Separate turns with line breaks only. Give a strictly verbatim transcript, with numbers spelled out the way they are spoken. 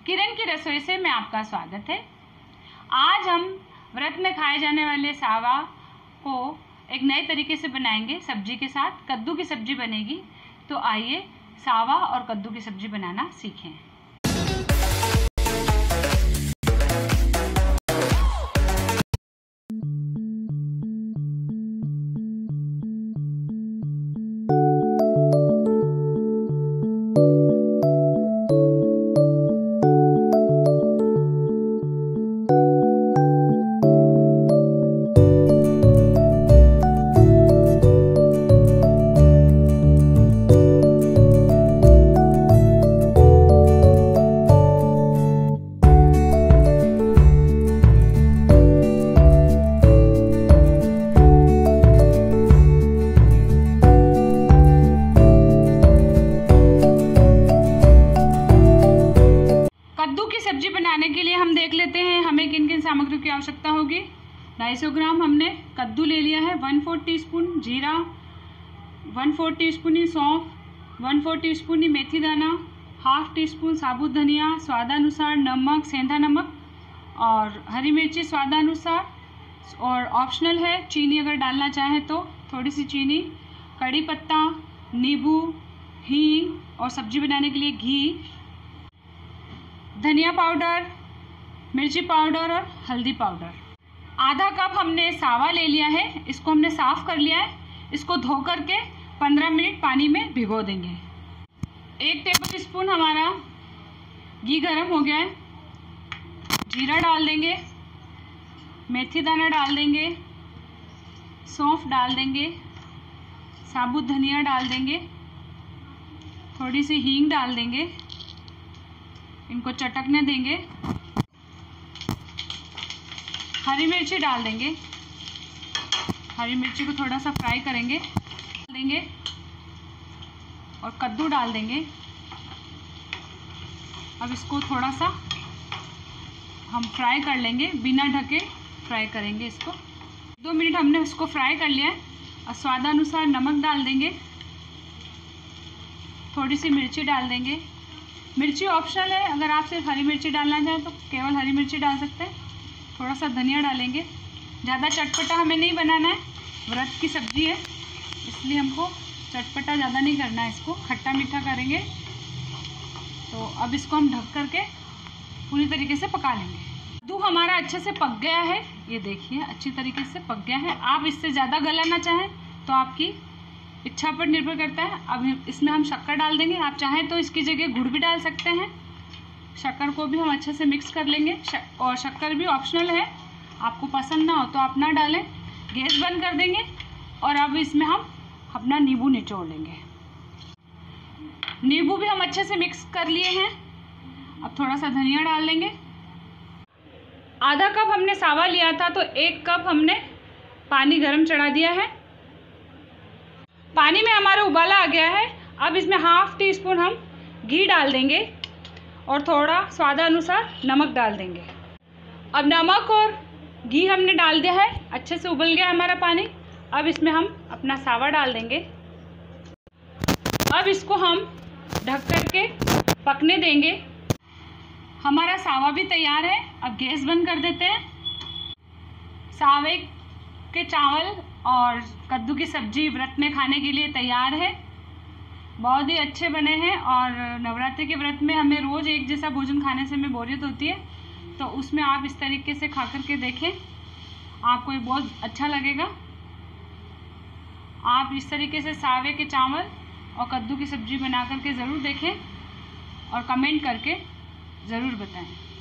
किरण की रसोई से मैं आपका स्वागत है। आज हम व्रत में खाए जाने वाले सावा को एक नए तरीके से बनाएंगे। सब्जी के साथ कद्दू की सब्जी बनेगी। तो आइए सावा और कद्दू की सब्जी बनाना सीखें। कद्दू की सब्जी बनाने के लिए हम देख लेते हैं हमें किन किन सामग्रियों की आवश्यकता होगी। दो सौ पचास ग्राम हमने कद्दू ले लिया है, वन फोर टीस्पून जीरा, वन फोर टीस्पून ही सौंफ, वन फोर टीस्पून ही मेथी दाना, हाफ टी स्पून साबुत धनिया, स्वादानुसार नमक, सेंधा नमक और हरी मिर्ची स्वादानुसार, और ऑप्शनल है चीनी अगर डालना चाहें तो थोड़ी सी चीनी, कड़ी पत्ता, नींबू, हींग और सब्जी बनाने के लिए घी, धनिया पाउडर, मिर्ची पाउडर और हल्दी पाउडर। आधा कप हमने सावा ले लिया है, इसको हमने साफ कर लिया है। इसको धो करके पंद्रह मिनट पानी में भिगो देंगे। एक टेबल स्पून हमारा घी गरम हो गया है। जीरा डाल देंगे, मेथी दाना डाल देंगे, सौंफ डाल देंगे, साबुत धनिया डाल देंगे, थोड़ी सी हींग डाल देंगे, इनको चटकने देंगे, हरी मिर्ची डाल देंगे, हरी मिर्ची को थोड़ा सा फ्राई करेंगे, डाल देंगे और कद्दू डाल देंगे। अब इसको थोड़ा सा हम फ्राई कर लेंगे, बिना ढके फ्राई करेंगे इसको। दो मिनट हमने इसको फ्राई कर लिया है। और स्वादानुसार नमक डाल देंगे, थोड़ी सी मिर्ची डाल देंगे। मिर्ची ऑप्शनल है, अगर आप सिर्फ हरी मिर्ची डालना चाहें तो केवल हरी मिर्ची डाल सकते हैं। थोड़ा सा धनिया डालेंगे। ज़्यादा चटपटा हमें नहीं बनाना है, व्रत की सब्जी है इसलिए हमको चटपटा ज़्यादा नहीं करना है, इसको खट्टा मीठा करेंगे। तो अब इसको हम ढक करके पूरी तरीके से पका लेंगे। कद्दू हमारा अच्छे से पक गया है, ये देखिए अच्छी तरीके से पक गया है। आप इससे ज़्यादा गलाना चाहें तो आपकी इच्छा पर निर्भर करता है। अब इसमें हम शक्कर डाल देंगे। आप चाहें तो इसकी जगह गुड़ भी डाल सकते हैं। शक्कर को भी हम अच्छे से मिक्स कर लेंगे। शक, और शक्कर भी ऑप्शनल है, आपको पसंद ना हो तो आप ना डालें। गैस बंद कर देंगे और अब इसमें हम अपना नींबू निचोड़ लेंगे। नींबू भी हम अच्छे से मिक्स कर लिए हैं। अब थोड़ा सा धनिया डाल देंगे। आधा कप हमने सावा लिया था तो एक कप हमने पानी गर्म चढ़ा दिया है। पानी में हमारा उबाला आ गया है। अब इसमें हाफ टी स्पून हम घी डाल देंगे और थोड़ा स्वादानुसार नमक डाल देंगे। अब नमक और घी हमने डाल दिया है, अच्छे से उबल गया हमारा पानी। अब इसमें हम अपना सावा डाल देंगे। अब इसको हम ढक करके पकने देंगे। हमारा सावा भी तैयार है। अब गैस बंद कर देते हैं। सावे के चावल और कद्दू की सब्जी व्रत में खाने के लिए तैयार है। बहुत ही अच्छे बने हैं और नवरात्रि के व्रत में हमें रोज़ एक जैसा भोजन खाने से हमें बोरियत होती है, तो उसमें आप इस तरीके से खा करके देखें, आपको ये बहुत अच्छा लगेगा। आप इस तरीके से सावे के चावल और कद्दू की सब्जी बना करके ज़रूर देखें और कमेंट करके ज़रूर बताएं।